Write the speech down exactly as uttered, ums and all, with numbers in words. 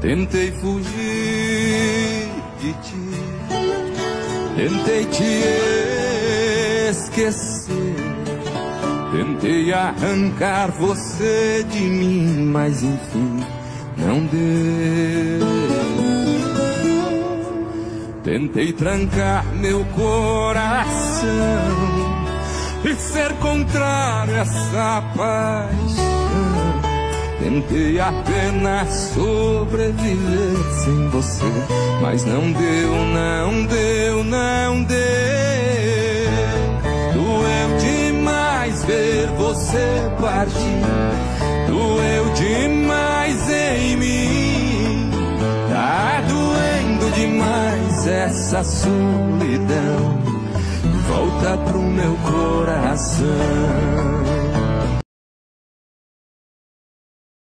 Tentei fugir de ti, tentei te esquecer, tentei arrancar você de mim, mas enfim não deu. Tentei trancar meu coração e ser contrário a essa paixão. Tentei apenas sobreviver sem você, mas não deu, não deu, não deu. Doeu demais ver você partir, doeu demais em mim. Tá doendo demais essa solidão, volta pro meu coração.